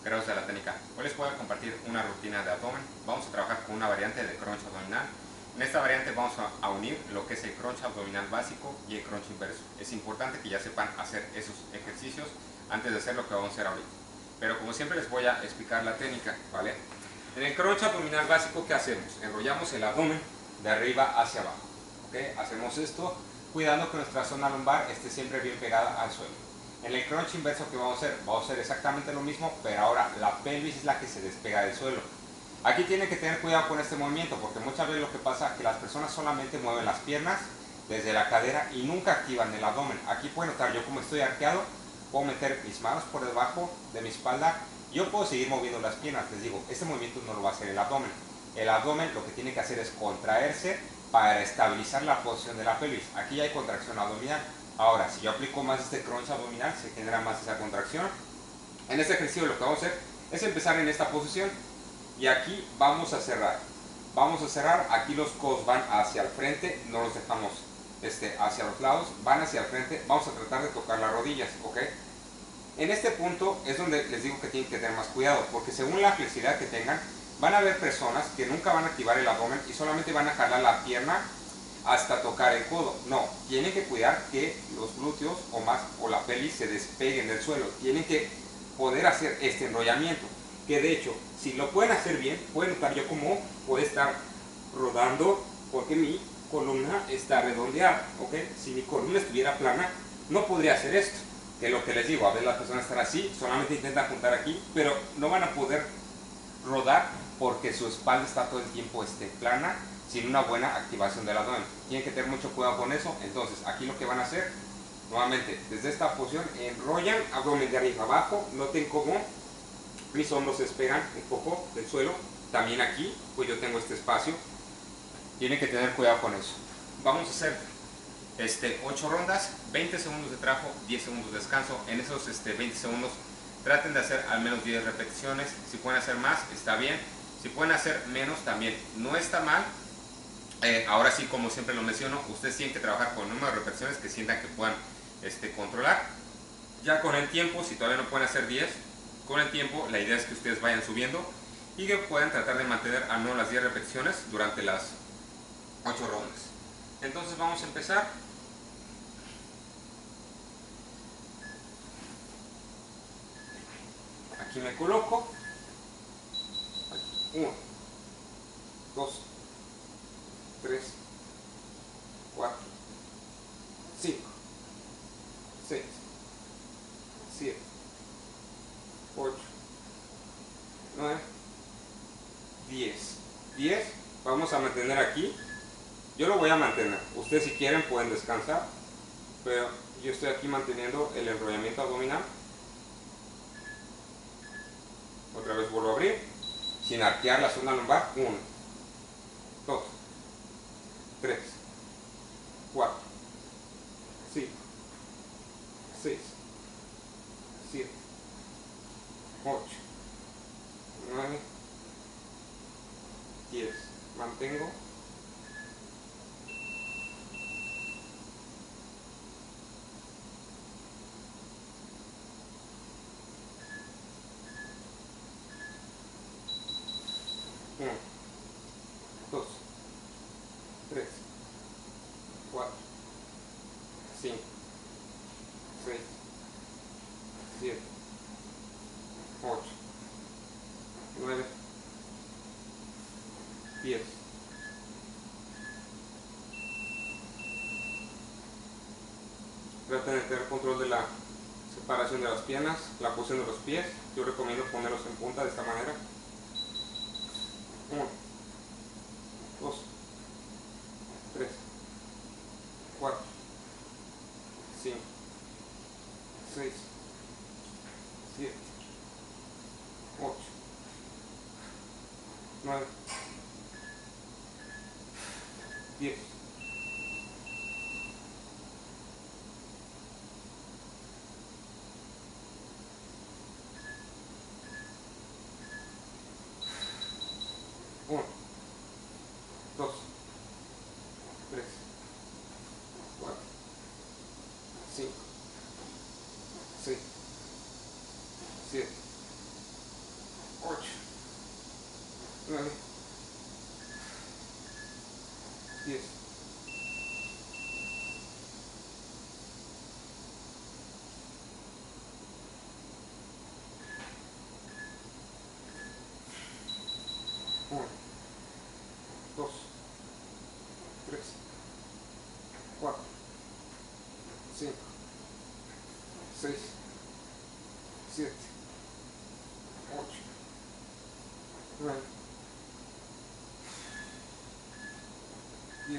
Gracias a la técnica. Hoy les voy a compartir una rutina de abdomen. Vamos a trabajar con una variante de crunch abdominal. En esta variante vamos a unir lo que es el crunch abdominal básico y el crunch inverso. Es importante que ya sepan hacer esos ejercicios antes de hacer lo que vamos a hacer ahorita. Pero como siempre les voy a explicar la técnica, ¿vale? En el crunch abdominal básico, ¿qué hacemos? Enrollamos el abdomen de arriba hacia abajo, ¿ok? Hacemos esto cuidando que nuestra zona lumbar esté siempre bien pegada al suelo. En el crunch inverso, ¿qué vamos a hacer? Vamos a hacer exactamente lo mismo, pero ahora la pelvis es la que se despega del suelo. Aquí tienen que tener cuidado con este movimiento, porque muchas veces lo que pasa es que las personas solamente mueven las piernas desde la cadera y nunca activan el abdomen. Aquí pueden notar, yo como estoy arqueado, puedo meter mis manos por debajo de mi espalda. Yo puedo seguir moviendo las piernas. Les digo, este movimiento no lo va a hacer el abdomen. El abdomen lo que tiene que hacer es contraerse para estabilizar la posición de la pelvis. Aquí ya hay contracción abdominal. Ahora, si yo aplico más este crunch abdominal, se genera más esa contracción. En este ejercicio lo que vamos a hacer es empezar en esta posición y aquí vamos a cerrar. Vamos a cerrar, aquí los codos van hacia el frente, no los dejamos hacia los lados, van hacia el frente. Vamos a tratar de tocar las rodillas, ¿ok? En este punto es donde les digo que tienen que tener más cuidado, porque según la flexibilidad que tengan, van a haber personas que nunca van a activar el abdomen y solamente van a jalar la pierna hasta tocar el codo. No, tienen que cuidar que los glúteos o la pelvis se despeguen del suelo. Tienen que poder hacer este enrollamiento, que de hecho, si lo pueden hacer bien, pueden notar yo cómo puede estar rodando, porque mi columna está redondeada, ¿ok? Si mi columna estuviera plana, no podría hacer esto, que es lo que les digo. A veces las personas están así, solamente intentan juntar aquí, pero no van a poder rodar porque su espalda está todo el tiempo plana, sin una buena activación del abdomen. Tienen que tener mucho cuidado con eso. Entonces aquí lo que van a hacer, nuevamente, desde esta posición, enrollan abdomen de arriba abajo. Noten cómo mis hombros se despegan un poco del suelo. También aquí, pues yo tengo este espacio. Tienen que tener cuidado con eso. Vamos a hacer 8 rondas, 20 segundos de trabajo, 10 segundos de descanso. En esos 20 segundos traten de hacer al menos 10 repeticiones. Si pueden hacer más, está bien. Si pueden hacer menos, también no está mal. Ahora sí, como siempre lo menciono, ustedes tienen que trabajar con el número de repeticiones que sientan que puedan controlar. Ya con el tiempo, si todavía no pueden hacer 10, con el tiempo la idea es que ustedes vayan subiendo y que puedan tratar de mantener al menos las 10 repeticiones durante las 8 rondas. Entonces vamos a empezar. Aquí me coloco. 1, 2, 3, 4, 5, 6, 7, 8, 9, 10. 10. Vamos a mantener aquí. Yo lo voy a mantener. Ustedes si quieren pueden descansar, pero yo estoy aquí manteniendo el enrollamiento abdominal. Otra vez vuelvo a abrir, sin arquear la zona lumbar. 1, 2, 3, 4, 5, 6, 7, 8, 9, 10. Mantengo. Uno, 2, 3, 4, 5, 6, 7, 8, 9, 10. Traten de tener control de la separación de las piernas, la posición de los pies. Yo recomiendo ponerlos en punta de esta manera. 1, 2, 3, 4, 5, 6, 7, 8, 9, 10. Uno, 2, 3, 4, 5, 6, 7, 9, 10. 1, 2, 3, 4, 5, 6, 7, 8, 9, 10.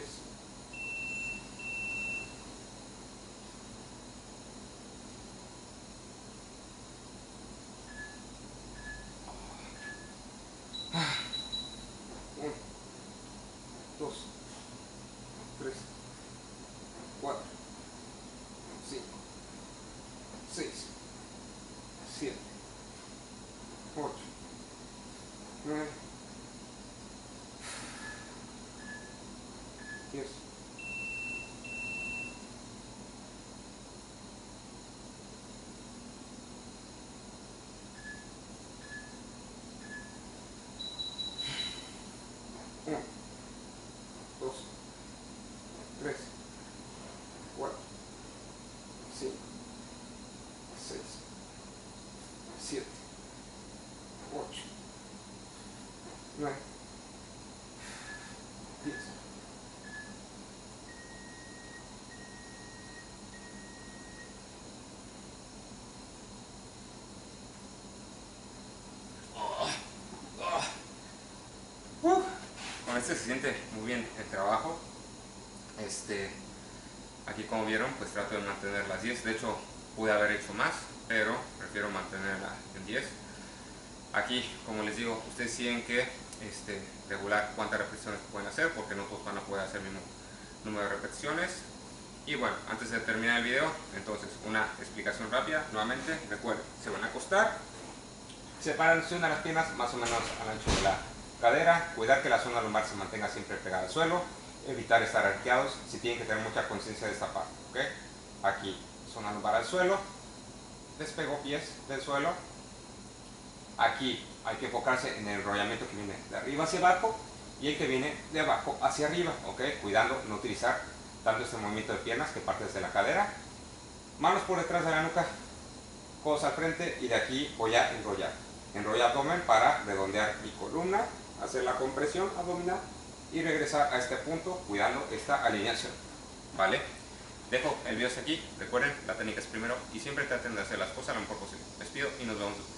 Uno, dos, tres, cuatro, cinco, seis, siete, ocho, nueve, 10. Uno, dos, tres, cuatro, cinco, seis, siete, ocho, nueve, 10. Con este se siente muy bien el trabajo. Aquí, como vieron, pues trato de mantener las 10. De hecho, pude haber hecho más, pero prefiero mantenerla en 10. Aquí, como les digo, ustedes tienen que regular cuántas repeticiones pueden hacer, porque no todos van a poder hacer el mismo número de repeticiones. Y bueno, antes de terminar el video, entonces una explicación rápida. Nuevamente, recuerden, se van a acostar, separan una de las piernas más o menos al ancho de la cadera, cuidar que la zona lumbar se mantenga siempre pegada al suelo, evitar estar arqueados. Si tienen que tener mucha conciencia de esta parte, ¿ok? Aquí, zona lumbar al suelo, despego pies del suelo. Aquí hay que enfocarse en el enrollamiento que viene de arriba hacia abajo y el que viene de abajo hacia arriba, ¿ok? Cuidando no utilizar tanto este movimiento de piernas que parte desde la cadera. Manos por detrás de la nuca, codos al frente, y de aquí voy a enrollar. Enrollar abdomen para redondear mi columna, hacer la compresión abdominal y regresar a este punto cuidando esta alineación, ¿vale? Dejo el video hasta aquí. Recuerden, la técnica es primero y siempre traten de hacer las cosas lo mejor posible. Les pido y nos vemos después.